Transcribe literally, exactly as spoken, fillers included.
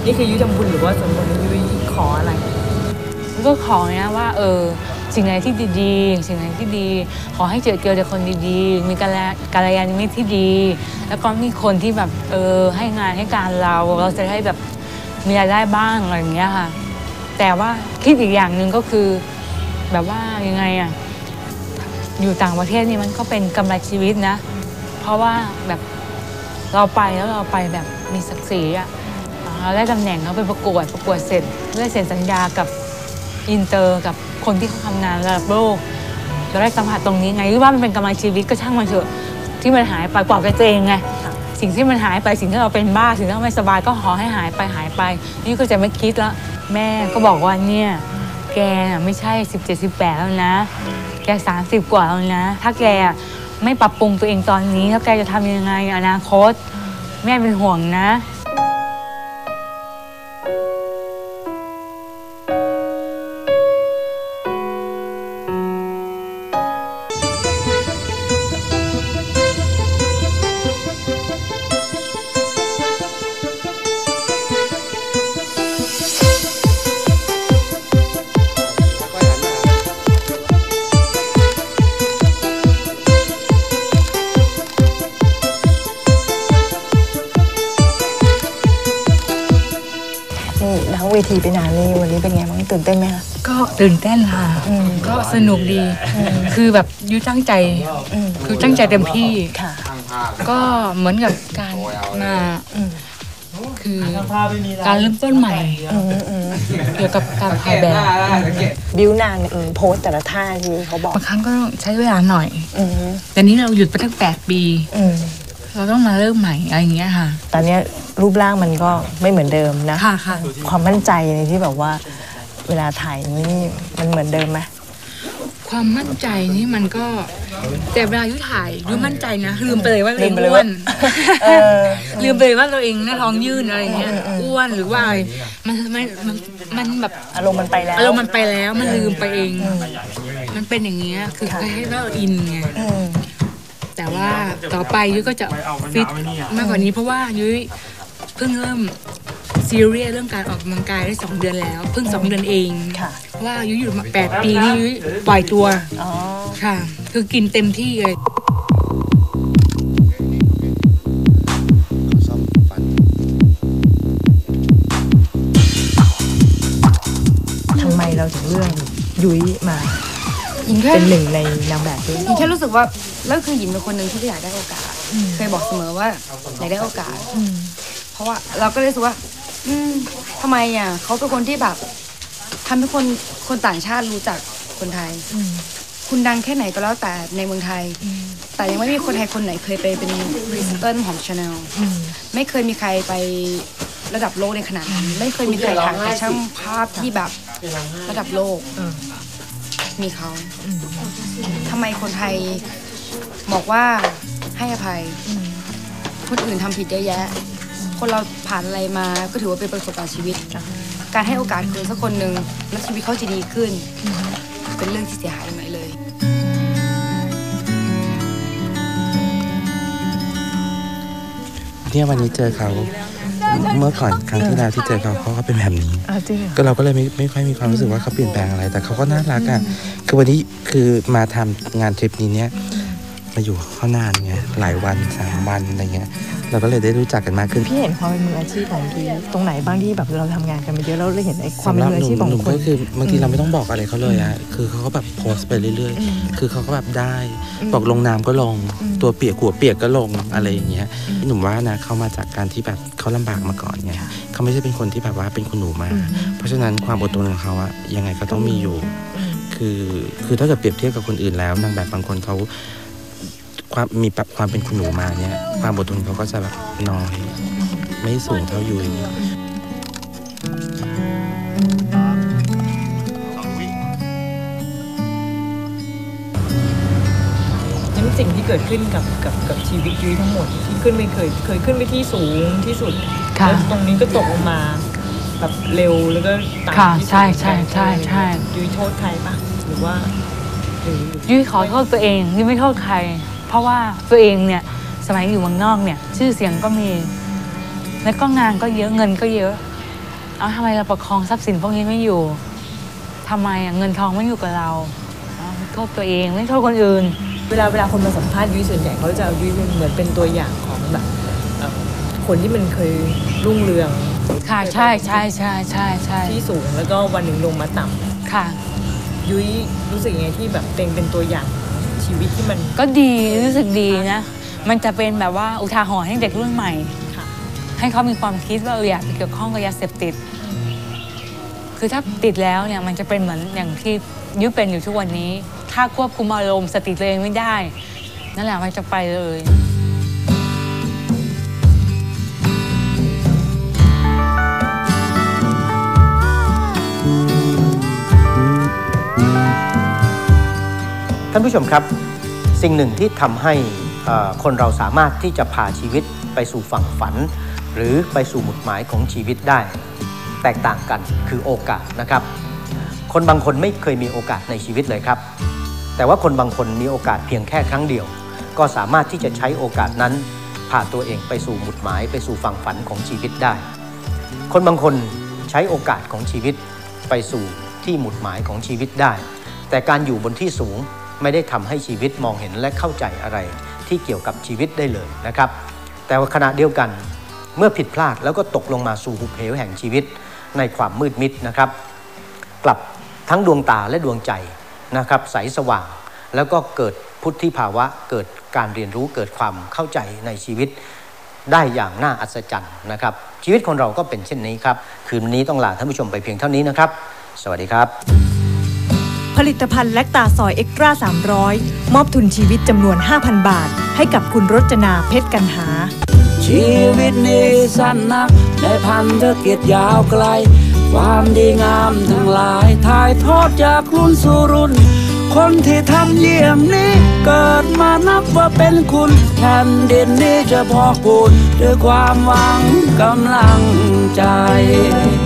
นี่คือยุ้ยทำบุญหรือว่าสมมติยุ้ยขออะไรก็ขอเนี่ยว่าเออสิ่งไหนที่ดีๆสิ่งไหนที่ดีขอให้เจอเจอแต่คนดีๆมีกัลยาณมิตรที่ดีแล้วก็มีคนที่แบบเออให้งานให้การเราเราจะได้แบบมีรายได้บ้างอะไรอย่างเงี้ยค่ะแต่ว่าคิดอีกอย่างหนึ่งก็คือแบบว่ายังไงอะอยู่ต่างประเทศนี่มันก็เป็นกำไรชีวิตนะเพราะว่าแบบเราไปแล้วเราไปแบบมีศักดิ์ศรีอะเราได้ตำแหน่งเราไปประกวดประกวดเสร็จได้เซ็นสัญญากับอินเตอร์กับคนที่เขาทำงานระดับโลกเราได้สัมผัสตรงนี้ไงหรือว่ามันเป็นกำไรชีวิตก็ช่างมันเถอะที่มันหายไปปลอบใจตัวเองไงสิ่งที่มันหายไปสิ่งที่เราเป็นบ้าสิ่งที่เราไม่สบายก็ขอให้หายไปหายไปนี่ก็จะไม่คิดแล้วแม่ก็บอกว่าเนี่ยแกไม่ใช่สิบเจ็ดสิบแปดแล้วนะแกสามสิบกว่าแล้วนะถ้าแกไม่ปรับปรุงตัวเองตอนนี้แล้วแกจะทำยังไงอนาคตแม่เป็นห่วงนะเวทีไปนานนี่วันนี้เป็นไงบ้างตื่นเต้นไหมคะก็ตื่นเต้นค่ะก็สนุกดีคือแบบยุ้ยตั้งใจคือตั้งใจเต็มที่ก็เหมือนกับการมาคือการเริ่มต้นใหม่เกี่ยวกับการถ่ายแบบบิวนานโพสแต่ละท่าที่เขาบอกบางครั้งก็ต้องใช้เวลาหน่อยแต่นี้เราหยุดไปตั้งแปดปีเราต้องมาเริ่มใหม่อะไรอย่างเงี้ยค่ะตอนนี้รูปร่างมันก็ไม่เหมือนเดิมนะค่ะค่ะความมั่นใจในที่แบบว่าเวลาถ่ายนี่มันเหมือนเดิมไหมความมั่นใจนี่มันก็แต่เวลายุ้ยถ่ายยุ้ยมั่นใจนะลืมไปเลยว่าตัวเองอ้วนลืมไปเลยว่าตัวเองหน้าท้องยื่นอะไรเงี้ยอ้วนหรือว่าอะไรมันมันมันแบบอารมณ์มันไปแล้วอารมณ์มันไปแล้วมันลืมไปเองมันเป็นอย่างเงี้ยคือให้เราอินไงแต่ว่าต่อไปยุ้ยก็จะฟิตมากกว่านี้เพราะว่ายุ้ยเพิ่งเริ่มซีเรียสเรื่องการออกกำลังกายได้สองเดือนแล้วเพิ่งสองเดือนเองว่ายุ้ยอยู่มาแปดปีนี่ยุ้ยปล่อยตัวค่ะคือกินเต็มที่เลยทำไมเราถึงเลือกยุ้ยมาเป็นหนึ่งในนางแบบด้วยหญิงแค่รู้สึกว่าแล้วคือหญิงเป็นคนหนึ่งที่อยากได้โอกาสเคยบอกเสมอว่าอยากได้โอกาสเพราะว่าเราก็เลยรู้สึกว่าอืมทำไมอ่ะเขาเป็นคนที่แบบทำให้คนคนต่างชาติรู้จักคนไทยคุณดังแค่ไหนก็แล้วแต่ในเมืองไทยแต่ยังไม่มีคนไทยคนไหนเคยไปเป็นพรีเซนเตอร์ของชาแนลไม่เคยมีใครไประดับโลกในขนาดนั้นไม่เคยมีใครถ่ายช่างภาพที่แบบระดับโลกมีเขาทำไมคนไทยบอกว่าให้อภัยคนอื่นทำผิดเยอะแยะคนเราผ่านอะไรมาก็ถือว่าเป็นประสบการณ์ชีวิตการให้โอกาสคนสักคนหนึ่งแล้วชีวิตเขาจะดีขึ้นเป็นเรื่องที่เสียหายไหมเลยเนี่ยวันนี้เจอเขาเมื่อก่อนครั้งที่แล้วที่เจอเขาเขาก็เป็นแบบนี้ก็เราก็เลยไม่ไม่ค่อยมีความรู้สึกว่าเขาเปลี่ยนแปลงอะไรแต่เขาก็น่ารักอ่ะคือวันนี้คือมาทำงานทริปนี้เนี่ยมาอยู่เขานานไงหลายวันสามวันอะไรเงี้ยเราก็เลยได้รู้จักกันมากขึ้นพี่เห็นความเป็นมืออาชีพของพี่ตรงไหนบ้างที่แบบเราทำงานกันมาเยอะแล้วเราเห็นไอ้ความเป็นมืออาชีพของคนก็คือบางทีเราไม่ต้องบอกอะไรเขาเลยอะคือเขาก็แบบโพสไปเรื่อยๆคือเขาก็แบบได้บอกลงน้ำก็ลงตัวเปียกหัวเปียกก็ลงอะไรอย่างเงี้ยหนุ่มว่านะเขามาจากการที่แบบเขาลำบากมาก่อนไงเขาไม่ใช่เป็นคนที่แบบว่าเป็นคุณหนูมาเพราะฉะนั้นความอดทนของเขาอะยังไงก็ต้องมีอยู่คือคือถ้าเกิดเปรียบเทียบกับคนอื่นแล้วนางแบบบางคนเขาความมีแบบความเป็นคุณหนูมาเนี่ยความอดทนเขาก็จะแบบน้อยไม่สูงเท่ายุ้ยนั่นสิ่งที่เกิดขึ้นกับกับกับชีวิตยุ้ยทั้งหมดที่ขึ้นไปเคยเคยขึ้นไปที่สูงที่สุดแล้วตรงนี้ก็ตกลงมาแบบเร็วแล้วก็ต่ำที่สุดใช่ใช่ใช่ใช่ยุ้ยโทษใครปะหรือว่ายุ้ยขอโทษตัวเองยุ้ยไม่โทษใครเพราะว่าตัวเองเนี่ยสมัยอยู่เมืองนอกเนี่ยชื่อเสียงก็มีแล้วก็งานก็เยอะเงินก็เยอะเอาทำไมเราประคองทรัพย์สินพวกนี้ไม่อยู่ทำไมอ่ะเงินทองไม่อยู่กับเราเอาโทษตัวเองไม่โทษคนอื่นเวลาเวลาคนมาสัมภาษณ์ยุ้ยส่วนใหญ่เขาจะเอายุ้ยเหมือนเป็นตัวอย่างของแบบคนที่มันเคยรุ่งเรืองค่ะใช่ใช่ใช่ใช่ใช่ที่สูงแล้วก็วันหนึ่งลงมาต่ำค่ะยุ้ยรู้สึกยังไงที่แบบเป็นเป็นตัวอย่างชีวิตที่มันก็ดีรู้สึกดีนะมันจะเป็นแบบว่าอุทาหรณ์ให้เด็กรุ่นใหม่ให้เขามีความคิดว่าเอออยากไปเกี่ยวข้องกับยาเสพติดคือถ้าติดแล้วเนี่ยมันจะเป็นเหมือนอย่างที่ยุ้ยเป็นอยู่ทุกวันนี้ถ้าควบคุมอารมณ์สติตัวเองไม่ได้นั่นแหละมันจะไปเลยท่านผู้ชมครับสิ่งหนึ่งที่ทำให้คนเราสามารถที่จะพาชีวิตไปสู่ฝั่งฝันหรือไปสู่หมุดหมายของชีวิตได้แตกต่างกันคือโอกาสนะครับคนบางคนไม่เคยมีโอกาสในชีวิตเลยครับแต่ว่าคนบางคนมีโอกาสเพียงแค่ครั้งเดียวก็สามารถที่จะใช้โอกาสนั้นพาตัวเองไปสู่หมุดหมายไปสู่ฝั่งฝันของชีวิตได้คนบางคนใช้โอกาสของชีวิตไปสู่ที่หมุดหมายของชีวิตได้แต่การอยู่บนที่สูงไม่ได้ทำให้ชีวิตมองเห็นและเข้าใจอะไรที่เกี่ยวกับชีวิตได้เลยนะครับแต่ว่าขณะเดียวกันเมื่อผิดพลาดแล้วก็ตกลงมาสู่หุบเหวแห่งชีวิตในความมืดมิดนะครับกลับทั้งดวงตาและดวงใจนะครับใสสว่างแล้วก็เกิดพุทธิภาวะเกิดการเรียนรู้เกิดความเข้าใจในชีวิตได้อย่างน่าอัศจรรย์นะครับชีวิตของเราก็เป็นเช่นนี้ครับคืนนี้ต้องลาท่านผู้ชมไปเพียงเท่านี้นะครับสวัสดีครับผลิตภัณฑ์แลคตาซอยเอ็กตร้าสามร้อยมอบทุนชีวิตจำนวน ห้าพัน บาทให้กับคุณรจนาเพชรกันหาชีวิตนี้สั้นนักในพันธกิจยาวไกลความดีงามทั้งหลายถ่ายทอดจากรุ่นสู่รุ่นคนที่ทำเยี่ยงนี้เกิดมานับว่าเป็นคุณแผ่นดินนี้จะพอกพูนด้วยความหวังกำลังใจ